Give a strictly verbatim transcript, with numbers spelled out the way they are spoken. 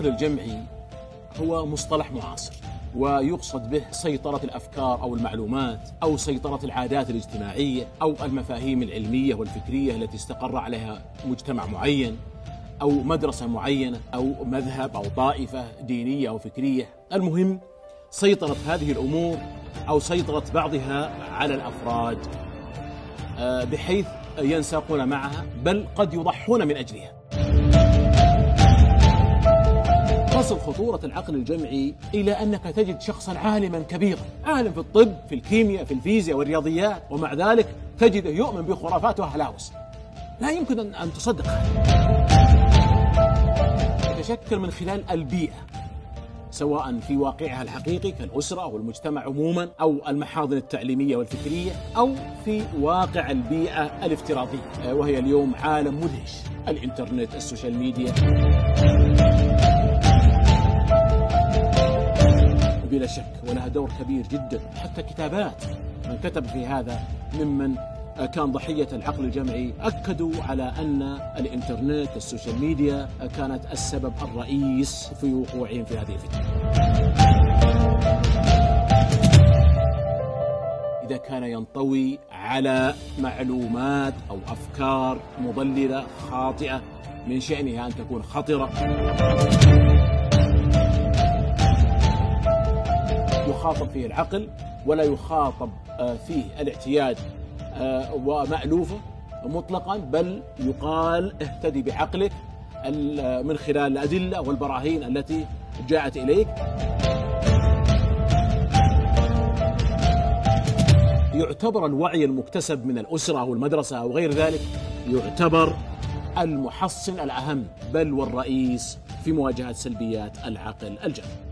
العقل الجمعي هو مصطلح معاصر، ويقصد به سيطرة الأفكار أو المعلومات أو سيطرة العادات الاجتماعية أو المفاهيم العلمية والفكرية التي استقر عليها مجتمع معين أو مدرسة معينة أو مذهب أو طائفة دينية أو فكرية. المهم سيطرة هذه الأمور أو سيطرة بعضها على الأفراد بحيث ينساقون معها، بل قد يضحون من أجلها. تصل خطورة العقل الجمعي إلى أنك تجد شخصا عالما كبيرا، عالم في الطب، في الكيمياء، في الفيزياء والرياضيات، ومع ذلك تجده يؤمن بخرافات وهلاوس لا يمكن أن تصدق هذا. يتشكل من خلال البيئة، سواء في واقعها الحقيقي كالأسرة أو المجتمع عموما أو المحاضن التعليمية والفكرية، أو في واقع البيئة الافتراضية، وهي اليوم عالم مدهش، الإنترنت، السوشيال ميديا. بلا شك ولها دور كبير جدا، حتى كتابات من كتب في هذا ممن كان ضحية العقل الجمعي أكدوا على أن الإنترنت السوشيال ميديا كانت السبب الرئيس في وقوعهم في هذه الفتنة. إذا كان ينطوي على معلومات أو أفكار مضللة خاطئة من شأنها أن تكون خطرة، يخاطب فيه العقل ولا يخاطب فيه الاعتياد ومألوفه مطلقا، بل يقال اهتدي بعقلك من خلال الأدلة والبراهين التي جاءت إليك. يعتبر الوعي المكتسب من الأسرة أو المدرسة أو غير ذلك يعتبر المحصن الأهم بل والرئيس في مواجهة سلبيات العقل الجمعي.